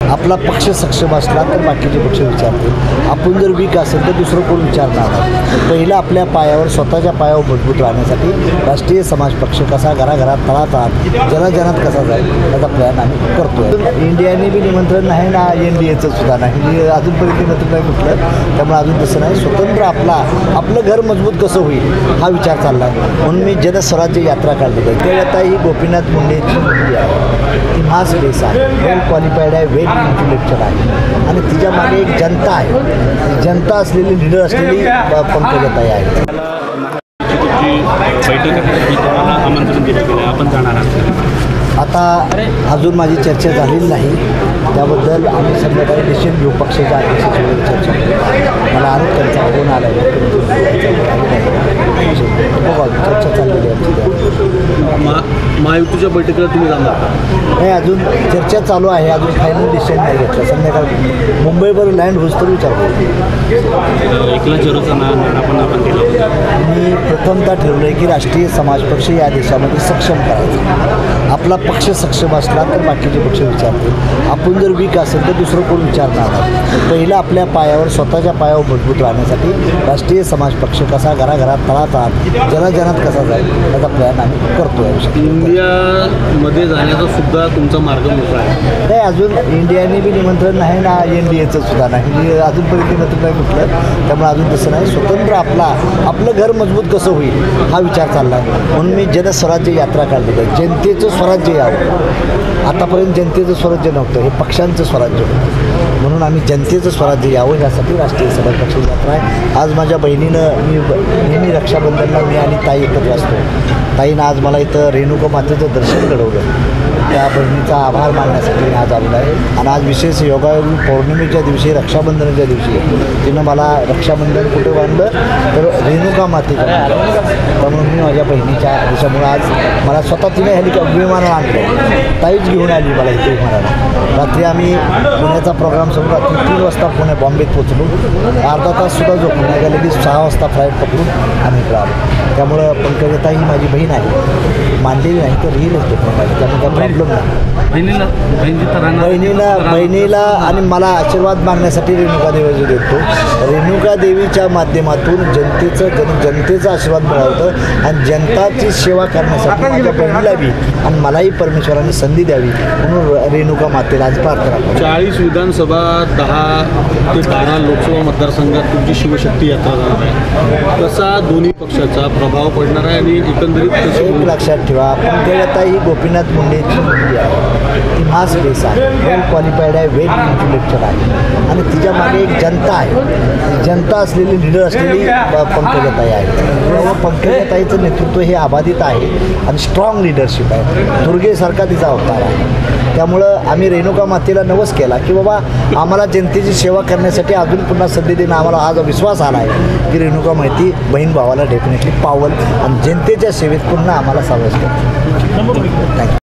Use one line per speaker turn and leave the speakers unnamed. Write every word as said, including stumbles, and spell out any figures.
आपला पक्ष सक्षम असला तर बाकीचे पक्ष विचारतील. आपण जर वीक असेल तर दुसरं कोण विचारणार नाही. पहिलं आपल्या पायावर स्वतःच्या पायावर मजबूत राहण्यासाठी राष्ट्रीय समाज पक्ष कसा घराघरात तळातळात जनाजनात कसा जाईल त्याचा प्लॅन आम्ही करतो. इंडियाने बी निमंत्रण नाही ना, एन डी एचं सुद्धा नाही, अजूनपर्यंत निमंत्रण नाही म्हटलं. त्यामुळे अजून तसं नाही. स्वतंत्र आपला आपलं घर मजबूत कसं होईल हा विचार चालला आहे. म्हणून मी जनस्वराज्य यात्रा काढली आहे. ते आता ही गोपीनाथ मुंडेची मुलगी आहे, ती मास बेस आहे, वेल क्वालिफाईड आहे, वेल इंटेलेक्चुअल आहे आणि तिच्यामागे एक जनता आहे. जनता असलेली लीडर असलेली पंकजाताई आहे.
आमंत्रण दिलं आपण जाणार आहात.
आता अजून माझी चर्चा झालेली नाही, त्याबद्दल आम्ही संध्याकाळी डिसिजन घेऊ. पक्षाच्या अध्यक्षासोबत चर्चा करू. मला आणत त्यांचा फोन आला आहे, बघा चर्चा चाललेली आहे.
महा महायुतीच्या बैठकीला तुम्ही जाणार
नाही, अजून चर्चा चालू आहे, अजून फायनल डिसिजन नाही घेतलं. संध्याकाळी मुंबईवर लँड होस तर विचार करू.
एकला झिरोचा नारा पण आपण दिला होता.
मी प्रथमतः ठरवलं आहे की राष्ट्रीय समाज पक्ष या देशामध्ये सक्षम करायचा. आपला पक्ष सक्षम असला तर बाकीचे पक्ष विचारतील. आपण जर वीक असेल तर दुसरं कोण विचारणार नाही. पहिलं आपल्या पायावर स्वतःच्या पायावर मजबूत राहण्यासाठी राष्ट्रीय समाज पक्ष कसा घराघरात तळातळात जनाजनात कसा जाईल त्याचा प्लॅन आम्ही करतो.
इंडियामध्ये जाण्याचा सुद्धा तुमचा मार्ग मोकळा आहे.
नाही, अजून इंडियाने बी निमंत्रण नाही ना, एन डी एचं सुद्धा नाही, अजूनपर्यंत निमंत्रण नाही म्हटलं. त्यामुळे अजून तसं नाही. स्वतंत्र आपला आपलं घर मजबूत कसं होईल हा विचार चालला आहे. म्हणून मी जनस्वराज्य यात्रा काढली आहे. जनतेचं स्वराज्य यावं. आतापर्यंत जनतेचं स्वराज्य नव्हतं, हे पक्षांचं स्वराज्य होतं. म्हणून आम्ही जनतेचं स्वराज्य यावं यासाठी राष्ट्रीय समाज पक्षाची यात्रा आहे. आज माझ्या बहिणीनं, मी नेहमी रक्षाबंधनला मी आणि ताई एकत्र असतो. ताईनं आज मला इथं रेणुका मातेचं दर्शन घडवलं. त्या बहिणीचा आभार मानण्यासाठी मी आज आलेला आहे. आणि आज विशेष योगायोग पौर्णिमेच्या दिवशी, रक्षाबंधनाच्या दिवशी तिनं मला रक्षाबंधन कुठे बांधलं तर रेणुका मातेचं. त्यामुळे मी माझ्या बहिणीच्या त्याच्यामुळं आज मला स्वतः तिने हेलिकॉप्टर विमानाला आणलं. ताईच घेऊन आली मला इथे विमानाला. रात्री आम्ही पुण्याचा प्रोग्राम सोडून रात्री तीन वाजता पुणे बॉम्बेत पोचलो. अर्धा ताससुद्धा झोपून नाही गेले की सहा वाजता फ्लाईट पकडून आम्ही इकडं आलो. त्यामुळं पंकजाताई ही माझी बहीण आहे, मानलेली नाही तर रिअल असते. त्यामुळे काय प्रॉब्लेम नाही.
बहिणीला
बहिणीला बहिणीला आणि मला आशीर्वाद मागण्यासाठी रेणुका देवीचं देतो. रेणुका देवीच्या माध्यमातून जनतेचं जन जनतेचा आशीर्वाद मिळवतं आणि जनताची सेवा करण्यासाठी माझ्या बहिणीला बी आणि मलाही परमेश्वराने संधी द्यावी म्हणून रेणुका मातेला आज प्रार्थना करतो.
चाळीस विधानसभा, दहा ते बारा लोकसभा मतदारसंघात तुमची शिवशक्ती यात्रा जाणार आहे. कसा दोन्ही पक्षाचा प्रभाव पडणार आहे आणि एकंदरीत
एक लक्षात ठेवा, पंकजाताई ही गोपीनाथ मुंडेची मुलगी आहे, ती मास बेस आहे, वेल क्वालिफाईड आहे, वेल इंटेलेक्चुअल आहे आणि तिच्यामागे एक जनता आहे. जनता असलेली लीडर असलेली पंकजाताई आहे. पंकजाताईचं नेतृत्व हे अबाधित आहे आणि स्ट्रॉंग लिडरशिप आहे. दुर्गेसारखा तिचा अवतार आहे. त्यामुळं आम्ही रेणुका मातेला नवस केला की बाबा आम्हाला जनतेची सेवा करण्यासाठी अजून पुन्हा संधी देणं आम्हाला आज विश्वास आला आहे की रेणुका माहिती बहीण भावाला डेफिनेटली पावल आणि जनतेच्या सेवेत पुन्हा आम्हाला सावध करतो. थँक्यू.